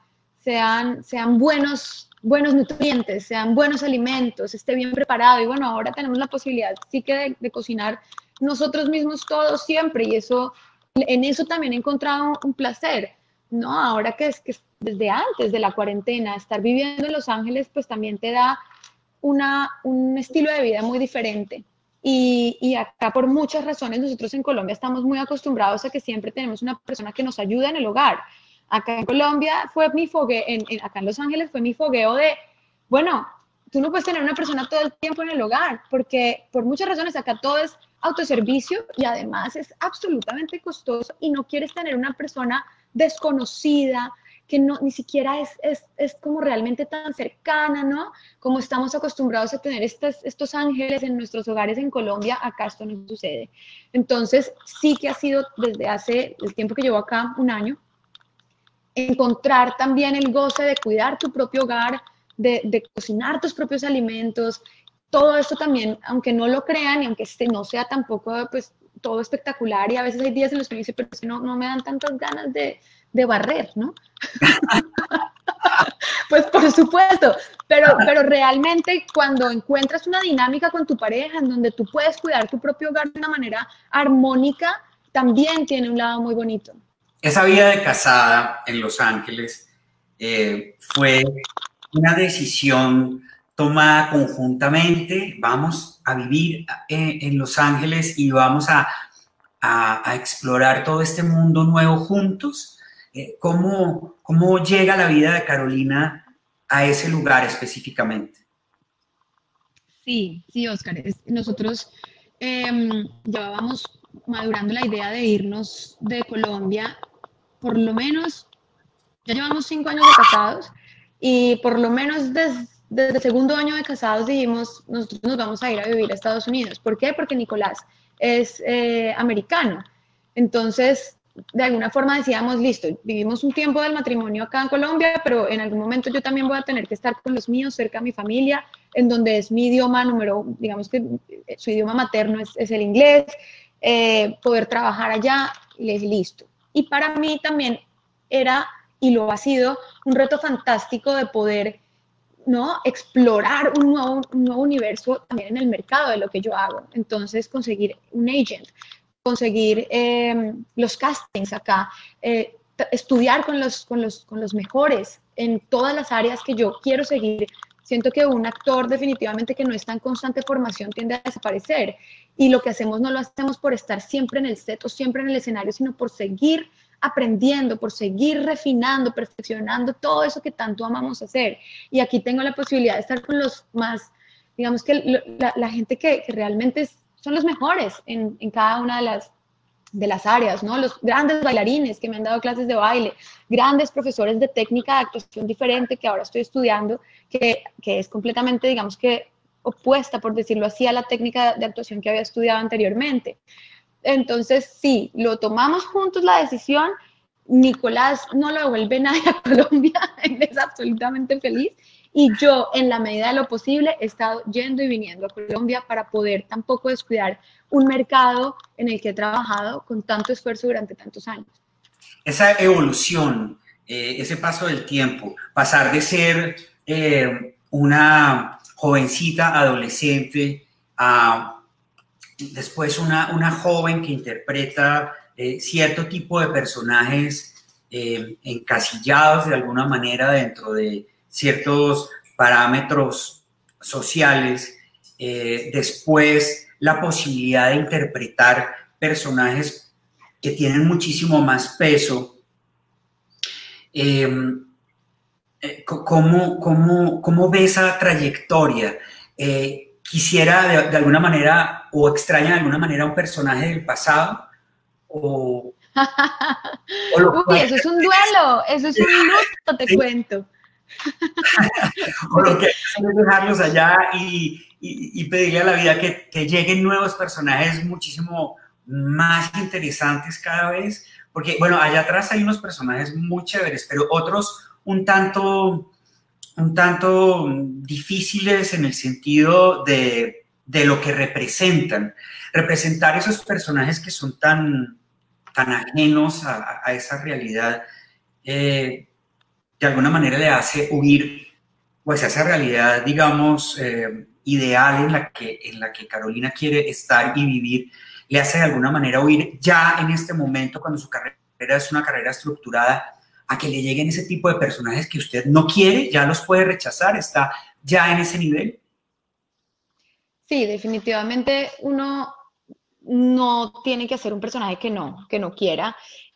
buenos nutrientes, sean buenos alimentos, esté bien preparado. Y bueno, ahora tenemos la posibilidad sí que de cocinar nosotros mismos todos siempre, y en eso también he encontrado un placer, ¿no? Ahora que desde antes de la cuarentena, estar viviendo en Los Ángeles pues también te da un estilo de vida muy diferente. Y acá por muchas razones nosotros en Colombia estamos muy acostumbrados a que siempre tenemos una persona que nos ayuda en el hogar. Acá en Colombia fue mi fogueo, acá en Los Ángeles fue mi fogueo de, bueno, tú no puedes tener una persona todo el tiempo en el hogar, porque por muchas razones acá todo es autoservicio y además es absolutamente costoso, y no quieres tener una persona desconocida, que no, ni siquiera es como realmente tan cercana, ¿no? Como estamos acostumbrados a tener estos ángeles en nuestros hogares en Colombia, acá esto no sucede. Entonces, sí que ha sido desde hace el tiempo que llevo acá, 1 año, encontrar también el goce de cuidar tu propio hogar, de cocinar tus propios alimentos. Todo esto también, aunque no lo crean y aunque no sea tampoco pues todo espectacular, y a veces hay días en los que me dice, pero es que no me dan tantas ganas de barrer, ¿no? Pues por supuesto, pero realmente cuando encuentras una dinámica con tu pareja en donde tú puedes cuidar tu propio hogar de una manera armónica, también tiene un lado muy bonito. Esa vida de casada en Los Ángeles fue una decisión tomada conjuntamente. Vamos a vivir en Los Ángeles y vamos a explorar todo este mundo nuevo juntos. ¿Cómo llega la vida de Carolina a ese lugar específicamente? Sí, Oscar. Nosotros llevábamos madurando la idea de irnos de Colombia, por lo menos, ya llevamos 5 años de casados, y por lo menos desde el segundo año de casados dijimos, nosotros nos vamos a ir a vivir a Estados Unidos. ¿Por qué? Porque Nicolás es americano. Entonces, de alguna forma decíamos, listo, vivimos un tiempo del matrimonio acá en Colombia, pero en algún momento yo también voy a tener que estar con los míos, cerca de mi familia, en donde es mi idioma digamos que su idioma materno es el inglés, poder trabajar allá, y le dije, listo. Y para mí también era, y lo ha sido, un reto fantástico de poder, ¿no?, explorar un nuevo universo también en el mercado de lo que yo hago. Entonces, conseguir un agent, conseguir los castings acá, estudiar con los mejores en todas las áreas que yo quiero seguir. Siento que un actor definitivamente que no está en constante formación tiende a desaparecer, y lo que hacemos no lo hacemos por estar siempre en el set o siempre en el escenario, sino por seguir aprendiendo, por seguir refinando, perfeccionando todo eso que tanto amamos hacer. Y aquí tengo la posibilidad de estar con los más, digamos que la gente que realmente son los mejores en cada una de las áreas, ¿no? Los grandes bailarines que me han dado clases de baile, grandes profesores de técnica de actuación diferente que ahora estoy estudiando, que es completamente, digamos que opuesta, por decirlo así, a la técnica de actuación que había estudiado anteriormente. Entonces, sí, lo tomamos juntos la decisión. Nicolás no lo devuelve nadie a Colombia, él es absolutamente feliz, y yo, en la medida de lo posible, he estado yendo y viniendo a Colombia para poder tampoco descuidar un mercado en el que he trabajado con tanto esfuerzo durante tantos años. Esa evolución, ese paso del tiempo, pasar de ser una jovencita adolescente a después una joven que interpreta cierto tipo de personajes encasillados de alguna manera dentro de ciertos parámetros sociales, después la posibilidad de interpretar personajes que tienen muchísimo más peso. ¿Cómo ve esa trayectoria? ¿Quisiera de alguna manera o extraña de alguna manera un personaje del pasado? ¿O lo Uy, eso es un duelo, eso es un luto, te ¿sí? cuento. O lo que hay que hacer es dejarlos allá y pedirle a la vida que lleguen nuevos personajes muchísimo más interesantes cada vez, porque bueno, allá atrás hay unos personajes muy chéveres, pero otros un tanto difíciles en el sentido de lo que representan. Representar esos personajes que son tan ajenos a esa realidad, de alguna manera le hace huir pues a esa realidad, digamos, ideal en la que Carolina quiere estar y vivir, le hace de alguna manera huir ya en este momento, cuando su carrera es una carrera estructurada, a que le lleguen ese tipo de personajes que usted no quiere, ya los puede rechazar, está ya en ese nivel. Sí, definitivamente uno no tiene que hacer un personaje que no quiera.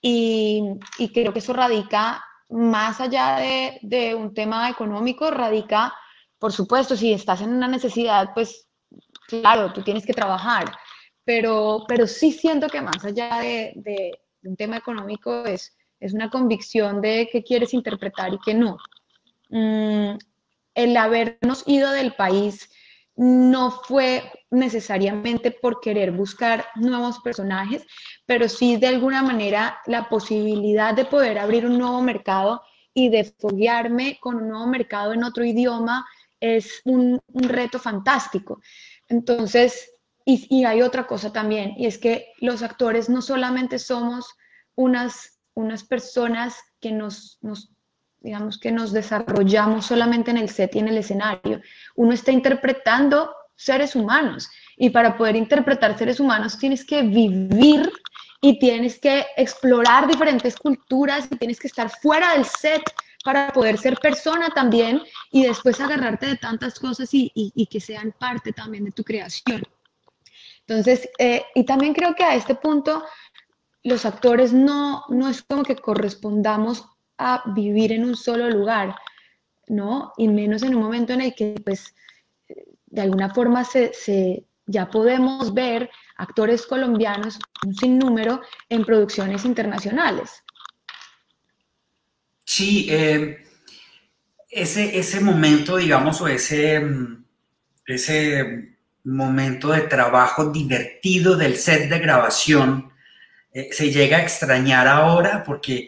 Y creo que eso radica más allá de un tema económico, radica, por supuesto, si estás en una necesidad, pues claro, tú tienes que trabajar, pero sí siento que más allá de un tema económico es una convicción de qué quieres interpretar y qué no. Mm, el habernos ido del país no fue necesariamente por querer buscar nuevos personajes, pero sí de alguna manera la posibilidad de poder abrir un nuevo mercado y de foguearme con un nuevo mercado en otro idioma es un reto fantástico. Entonces, y hay otra cosa también, y es que los actores no solamente somos unas personas que digamos que nos desarrollamos solamente en el set y en el escenario. Uno está interpretando seres humanos y para poder interpretar seres humanos tienes que vivir y tienes que explorar diferentes culturas y tienes que estar fuera del set para poder ser persona también y después agarrarte de tantas cosas y que sean parte también de tu creación. Entonces, y también creo que a este punto los actores no es como que correspondamos a vivir en un solo lugar, ¿no? Y menos en un momento en el que, pues, de alguna forma ya podemos ver actores colombianos, un sinnúmero, en producciones internacionales. Sí, ese momento, digamos, o ese momento de trabajo divertido del set de grabación, se llega a extrañar ahora porque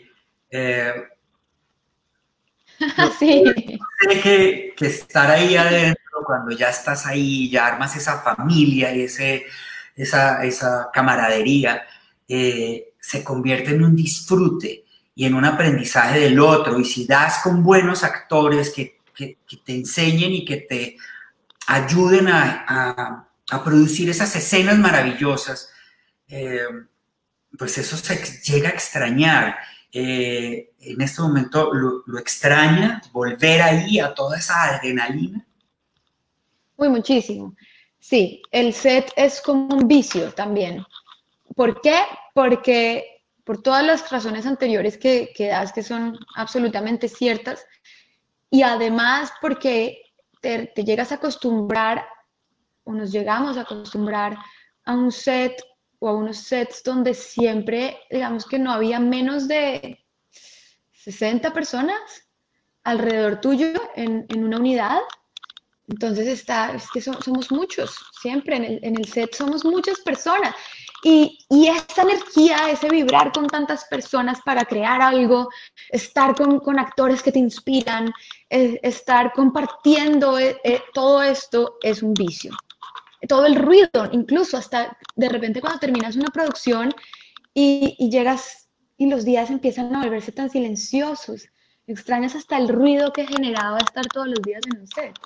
Sí. sé que estar ahí adentro, cuando ya estás ahí, ya armas esa familia y esa camaradería, se convierte en un disfrute y en un aprendizaje del otro. Y si das con buenos actores que te enseñen y que te ayuden a producir esas escenas maravillosas, eh, pues eso se llega a extrañar. En este momento lo extraña, volver ahí a toda esa adrenalina. Muy muchísimo. Sí, el set es como un vicio también. ¿Por qué? Porque por todas las razones anteriores que das, que son absolutamente ciertas, y además porque te llegas a acostumbrar, o nos llegamos a acostumbrar a un set o a unos sets donde siempre, digamos que no había menos de 60 personas alrededor tuyo en una unidad. Entonces es que somos muchos, siempre en el set somos muchas personas. Y esa energía, ese vibrar con tantas personas para crear algo, estar con actores que te inspiran, estar compartiendo todo esto es un vicio. Todo el ruido, incluso hasta de repente cuando terminas una producción y llegas y los días empiezan a volverse tan silenciosos, extrañas hasta el ruido que generaba estar todos los días en un set.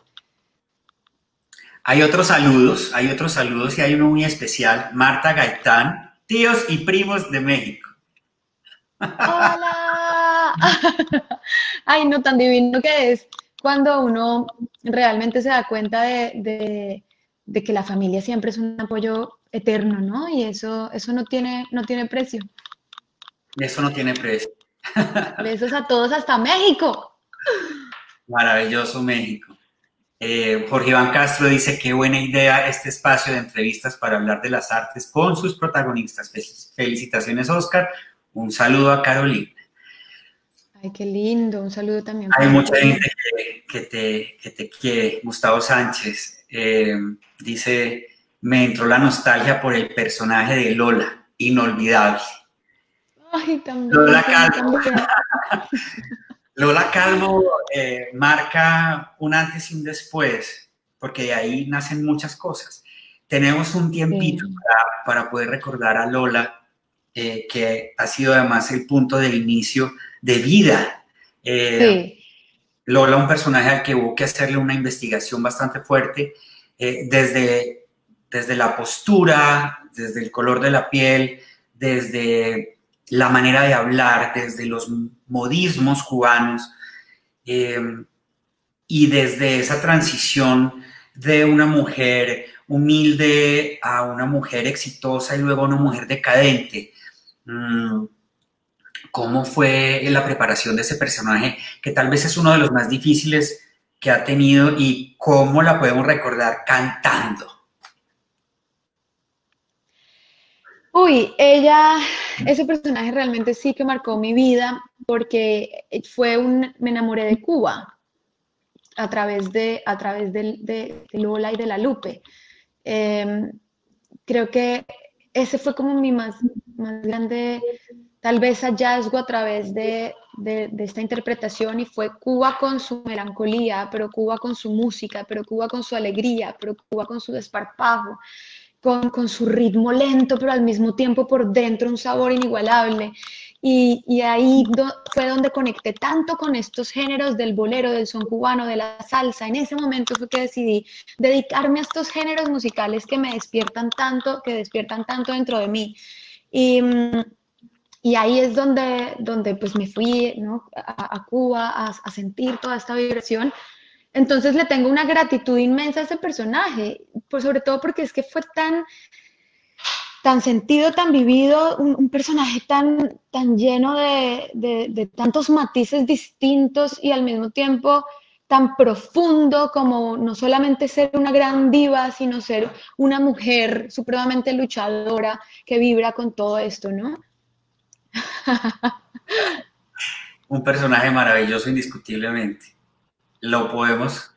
Hay otros saludos y hay uno muy especial, Marta Gaitán, tíos y primos de México. ¡Hola! Ay, no, tan divino que es cuando uno realmente se da cuenta de que la familia siempre es un apoyo eterno, ¿no? Y eso no tiene precio. Eso no tiene precio. Besos a todos hasta México. Maravilloso México. Jorge Iván Castro dice, qué buena idea este espacio de entrevistas para hablar de las artes con sus protagonistas. Felicitaciones, Oscar. Un saludo a Carolina. Ay, qué lindo. Un saludo también. Hay mucha gente que te quiere. Gustavo Sánchez dice, me entró la nostalgia por el personaje de Lola. Inolvidable. Ay, también. Lola Calvo. Lola Calvo marca un antes y un después, porque de ahí nacen muchas cosas. Tenemos un tiempito para poder recordar a Lola, que ha sido además el punto de inicio de vida. Sí. Lola, un personaje al que hubo que hacerle una investigación bastante fuerte, desde la postura, desde el color de la piel, desde la manera de hablar, desde los modismos cubanos, y desde esa transición de una mujer humilde a una mujer exitosa y luego a una mujer decadente. ¿Cómo fue la preparación de ese personaje, que tal vez es uno de los más difíciles que ha tenido, y cómo la podemos recordar cantando? Uy, ese personaje realmente sí que marcó mi vida porque me enamoré de Cuba a través de Lola y de La Lupe. Creo que ese fue como mi más grande, tal vez, hallazgo a través de esta interpretación, y fue Cuba con su melancolía, pero Cuba con su música, pero Cuba con su alegría, pero Cuba con su desparpajo, con su ritmo lento, pero al mismo tiempo por dentro un sabor inigualable. Y ahí fue donde conecté tanto con estos géneros del bolero, del son cubano, de la salsa. En ese momento fue que decidí dedicarme a estos géneros musicales que me despiertan tanto, que despiertan tanto dentro de mí. Y ahí es donde pues me fui, ¿no?, a Cuba a sentir toda esta vibración. Entonces le tengo una gratitud inmensa a ese personaje, sobre todo porque es que fue tan sentido, tan vivido, un personaje tan lleno de tantos matices distintos, y al mismo tiempo tan profundo, como no solamente ser una gran diva, sino ser una mujer supremamente luchadora que vibra con todo esto, ¿no? Un personaje maravilloso, indiscutiblemente. Lo podemos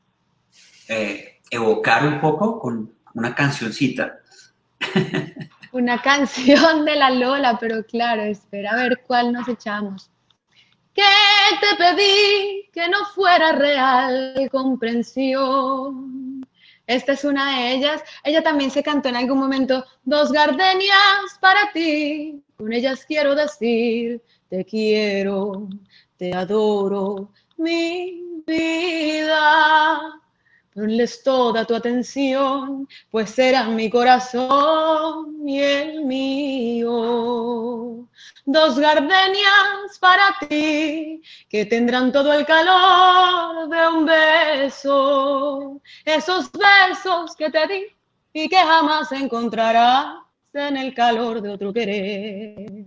evocar un poco con una cancioncita. Una canción de la Lola, pero claro, espera a ver cuál nos echamos. Que te pedí que no fuera real comprensión. Esta es una de ellas. Ella también se cantó en algún momento, dos gardenias para ti. Con ellas quiero decir, te quiero, te adoro, mi vida. Ponles toda tu atención, pues serán mi corazón y el mío. Dos gardenias para ti, que tendrán todo el calor de un beso. Esos besos que te di y que jamás encontrarás en el calor de otro querer.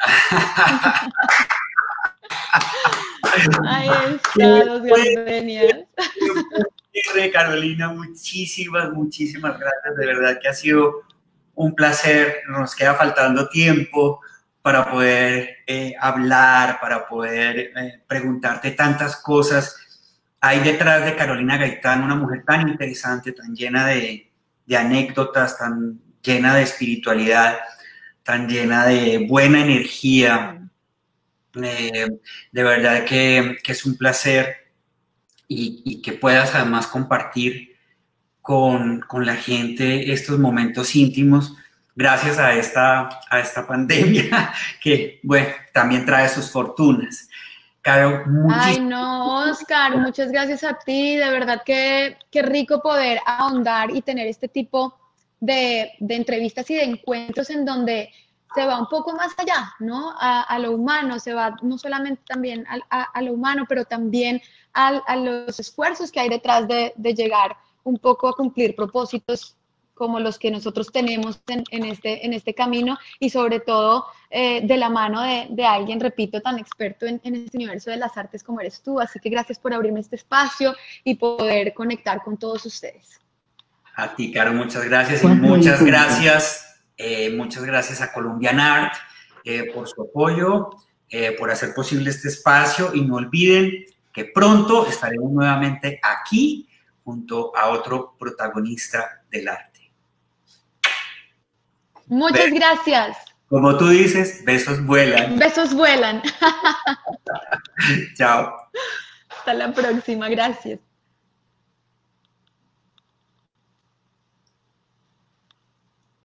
Ahí está, dos gardenias. Carolina, muchísimas gracias. De verdad que ha sido un placer. Nos queda faltando tiempo para poder hablar, para poder preguntarte tantas cosas. Hay detrás de Carolina Gaitán una mujer tan interesante, tan llena de anécdotas, tan llena de espiritualidad, tan llena de buena energía. De verdad que es un placer, y que puedas además compartir con la gente estos momentos íntimos, gracias a esta pandemia que, bueno, también trae sus fortunas. Caro, Ay, no, Oscar, muchas gracias a ti. De verdad que qué rico poder ahondar y tener este tipo de entrevistas y de encuentros en donde se va un poco más allá, ¿no? A lo humano, se va no solamente también a lo humano, pero también a los esfuerzos que hay detrás de llegar un poco a cumplir propósitos como los que nosotros tenemos en este camino y sobre todo de la mano de alguien, repito, tan experto en este universo de las artes como eres tú. Así que gracias por abrirme este espacio y poder conectar con todos ustedes. A ti, Caro, muchas gracias y muchas gracias a Colombian Art por su apoyo, por hacer posible este espacio y no olviden que pronto estaremos nuevamente aquí junto a otro protagonista del arte. Muchas gracias. Como tú dices, besos vuelan. Besos vuelan. Chao. Hasta la próxima, gracias.